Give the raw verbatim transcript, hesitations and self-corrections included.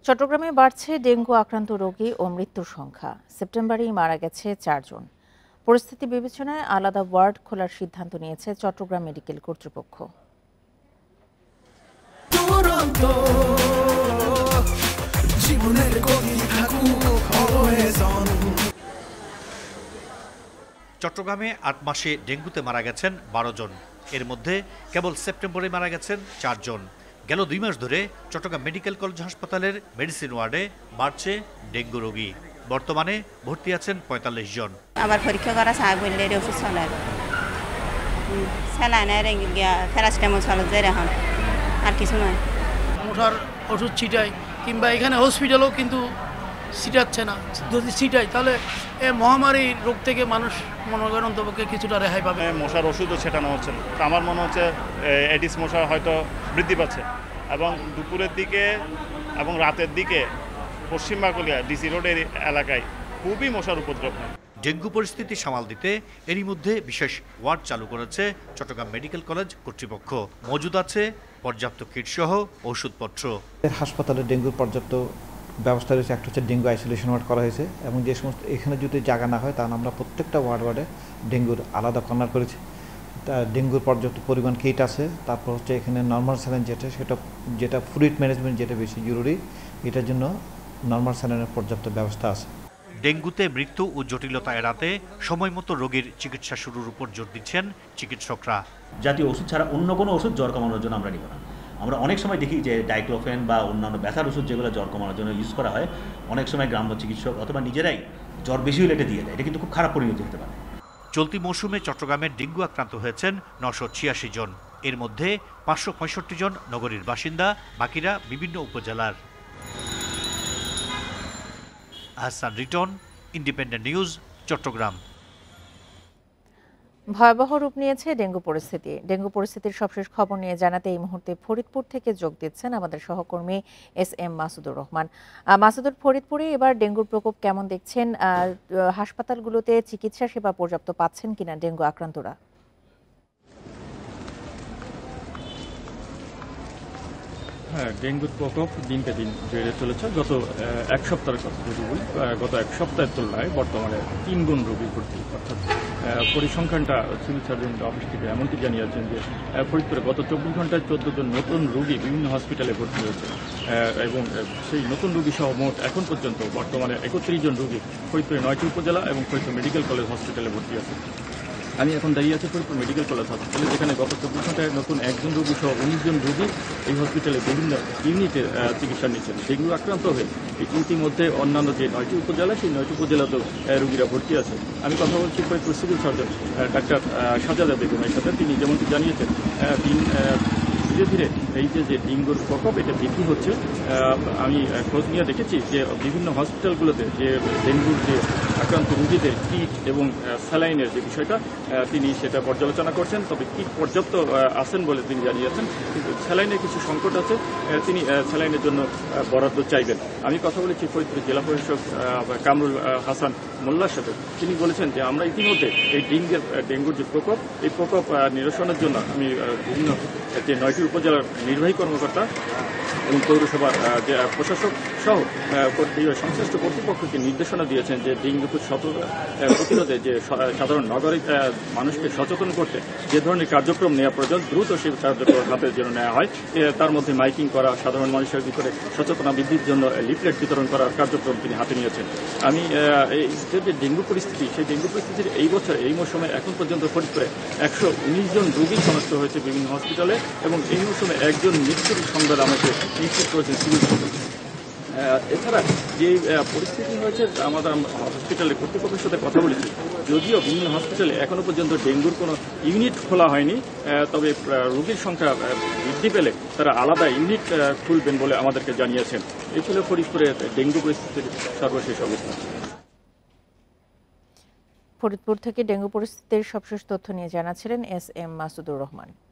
চট্টগ্রামে বাড়ছে ডেঙ্গু আক্রান্ত রোগী ও মৃত্যুর সংখ্যা। সেপ্টেম্বরেই মারা গেছে চারজন। পরিস্থিতি বিবেচনায় আলাদা ওয়ার্ড খোলার সিদ্ধান্ত নিয়েছে চট্টগ্রাম মেডিকেল কর্তৃপক্ষ। চট্টগ্রামে আট মাসে ডেঙ্গুতে মারা গেছেন বারো জন। এর মধ্যে কেবল সেপ্টেম্বরে মারা গেছেন চারজন। গেল দুই মাস ধরে চট্টগ্রাম মেডিকেল কলেজ হাসপাতালের মেডিসিন ওয়ার্ডে বাড়ছে ডেঙ্গু রোগী। বর্তমানে ভর্তি আছেন পঁয়তাল্লিশ জন। আবার পরীক্ষা করা চাই বললে ওষুধ চলে স্যালাইনের প্যারাসিটামল চলে যে এখন আর কিছু নয়। মশার ওষুধ ছিটাই কিংবা এখানে হসপিটালও কিন্তু ছিটাচ্ছে না। যদি ছিটাই তাহলে এই মহামারী রোগ থেকে মানুষ মনে করেন অন্তপক্ষে কিছুটা রেহাই পাবে। মশার ওষুধও ছেটানো হচ্ছে না। আমার মনে হচ্ছে এডিস মশা হয়তো বৃদ্ধি পাচ্ছে এবং দুপুরের দিকে এবং রাতের দিকে পশ্চিম বাকলিয়া ডিসি রোডের এলাকায় খুবই মশার উপদ্রব। ডেঙ্গু পরিস্থিতি সামাল দিতে এরই মধ্যে বিশেষ ওয়ার্ড চালু করেছে চট্টগ্রাম মেডিকেল কলেজ কর্তৃপক্ষ। মজুদ আছে পর্যাপ্ত কিট সহ ওষুধপত্র। হাসপাতালে ডেঙ্গুর পর্যাপ্ত ব্যবস্থা রয়েছে। একটা হচ্ছে ডেঙ্গু আইসোলেশন ওয়ার্ড করা হয়েছে এবং যে সমস্ত এখানে যদি জায়গা না হয় তাহলে আমরা প্রত্যেকটা ওয়ার্ড ওয়ার্ডে ডেঙ্গুর আলাদা কর্নার করেছি। তা ডেঙ্গুর পর্যাপ্ত পরিমাণ কিট আছে। তারপর হচ্ছে এখানে নর্মাল স্যালাইন যেটা সেটা যেটা ফ্লুইড ম্যানেজমেন্ট যেটা বেশি জরুরি, এটার জন্য নর্মাল স্যালাইনের পর্যাপ্ত ব্যবস্থা আছে। ডেঙ্গুতে মৃত্যু ও জটিলতা এড়াতে সময়মতো রোগীর চিকিৎসা শুরুর উপর জোর দিচ্ছেন চিকিৎসকরা। জাতীয় ওষুধ ছাড়া অন্য কোনো ওষুধ জ্বর কমানোর জন্য আমরা নিব না। আমরা অনেক সময় দেখি যে ডাইক্লোফেন বা অন্যান্য ব্যথার ওষুধ যেগুলো জ্বর কমানোর জন্য ইউজ করা হয়, অনেক সময় গ্রাম্য চিকিৎসক অথবা নিজেরাই জ্বর বেশি হলে এটা দিয়ে দেয়। এটা কিন্তু খুব খারাপ পরিণতি হতে পারে। চলতি মৌসুমে চট্টগ্রামের ডেঙ্গু আক্রান্ত হয়েছেন নশো ছিয়াশি জন। এর মধ্যে পাঁচশো পঁয়ষট্টি জন নগরীর বাসিন্দা, বাকিরা বিভিন্ন উপজেলার। Ahsan Riton, independent news, Chittagong. ভয়াবহ রূপ নিয়েছে ডেঙ্গু পরিস্থিতি। ডেঙ্গু পরিস্থিতির সবশেষ খবর নিয়ে জানাতে এই মুহূর্তে ফরিদপুর থেকে যোগ দিচ্ছেন আমাদের সহকর্মী এস এম মাসুদুর রহমান। মাসুদুর, ফরিদপুরে এবার ডেঙ্গুর প্রকোপ কেমন দেখছেন? হাসপাতালগুলোতে চিকিৎসা সেবা পর্যাপ্ত পাচ্ছেন কিনা ডেঙ্গু আক্রান্তরা? হ্যাঁ, ডেঙ্গুর প্রকোপ দিনকে দিন বেড়ে চলেছে। গত এক সপ্তাহের কথা যদি বলি, গত এক সপ্তাহের তুলনায় বর্তমানে তিন গুণ রোগী ভর্তি। অর্থাৎ পরিসংখ্যানটা সিভিল সার্জন অফিস থেকে এমনটি জানিয়েছেন যে ফরিদপুরে গত চব্বিশ ঘন্টায় চোদ্দ জন নতুন রোগী বিভিন্ন হসপিটালে ভর্তি হয়েছে এবং সেই নতুন রোগী সহ মোট এখন পর্যন্ত বর্তমানে একত্রিশ জন রোগী ফরিদপুরে নয়টি উপজেলা এবং ফরিদপুর মেডিকেল কলেজ হসপিটালে ভর্তি আছে। আমি এখন দাঁড়িয়ে আছি ফরিদপুর মেডিকেল কলেজ হসপিটালে, যেখানে গত চব্বিশ ঘন্টায় নতুন একজন রোগী সহ উনিশ জন রোগী এই হসপিটালে বিভিন্ন ইউনিটে চিকিৎসা নিচ্ছেন। যেগুলো আক্রান্ত হয়ে ইতিমধ্যে অন্যান্য যে নয়টি উপজেলা, সেই নয়টি উপজেলাতেও রোগীরা ভর্তি আছে। আমি কথা বলছি Faridpur civil surgeon doctor Sajada বেগমের সাথে। তিনি যেমনটি জানিয়েছেন, দিন ধীরে ধীরে এই যে যে ডেঙ্গুর প্রকোপ এটা বৃদ্ধি হচ্ছে। আমি খোঁজ নিয়ে দেখেছি যে বিভিন্ন হসপিটালগুলোতে যে ডেঙ্গুর যে আক্রান্ত রোগীদের কিট এবং স্যালাইনের যে বিষয়টা তিনি সেটা পর্যালোচনা করছেন। তবে কিট পর্যাপ্ত আছেন বলে তিনি জানিয়েছেন, কিন্তু স্যালাইনের কিছু সংকট আছে। তিনি স্যালাইনের জন্য বরাদ্দ চাইবেন। আমি কথা বলেছি ফরিদপুর জেলা প্রশাসক কামরুল হাসান মোল্লার সাথে। তিনি বলেছেন যে আমরা ইতিমধ্যে এই ডেঙ্গুর ডেঙ্গুর যে প্রকোপ, এই প্রকোপ নিরসনের জন্য আমি বিভিন্ন যে নয়টি উপজেলার নির্বাহী কর্মকর্তা এবং পৌরসভার যে প্রশাসক সহ সংশ্লিষ্ট কর্তৃপক্ষকে নির্দেশনা দিয়েছেন যে ডেঙ্গু প্রতিরোধে যে সাধারণ নাগরিক মানুষকে সচেতন করতে যে ধরনের কার্যক্রম নেওয়া প্রয়োজন দ্রুত সেই কার্যক্রম হাতে যেন নেওয়া হয়। তার মধ্যে মাইকিং করা, সাধারণ মানুষের ভিতরে সচেতনা বৃদ্ধির জন্য লিফলেট বিতরণ করার কার্যক্রম তিনি হাতে নিয়েছেন। আমি এই যে ডেঙ্গু পরিস্থিতি, সেই ডেঙ্গু পরিস্থিতির এই বছর এই মৌসুমে এখন পর্যন্ত ফরিদপুরে একশো উনিশ জন রোগী শনাক্ত হয়েছে বিভিন্ন হসপিটালে এবং এই মৌসুমে একজন মৃত্যুর সংবাদ আমাকে নিশ্চিত করেছেন সিভিল সার্জন। এছাড়া যে পরিস্থিতি হয়েছে, আমাদের হসপিটালের কর্তৃপক্ষের সাথে কথা বলেছি, যদিও বিভিন্ন হসপিটালে এখনো পর্যন্ত ডেঙ্গুর কোনো ইউনিট খোলা হয়নি, তবে রোগীর সংখ্যা বৃদ্ধি পেলে তারা আলাদা ইউনিট খুলবেন বলে আমাদেরকে জানিয়েছেন। এই ছিল ফরিদপুরের ডেঙ্গু পরিস্থিতির সর্বশেষ অবস্থা। ফরিদপুর থেকে ডেঙ্গু পরিস্থিতির সবশেষ তথ্য নিয়ে জানাচ্ছিলেন এস এম মাসুদুর রহমান।